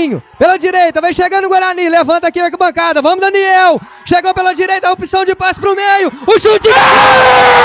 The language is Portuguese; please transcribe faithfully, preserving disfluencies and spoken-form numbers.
Danielzinho, pela direita, vai chegando o Guarani, levanta aqui a arquibancada, vamos Daniel, chegou pela direita, a opção de passe pro meio, o chute, gol!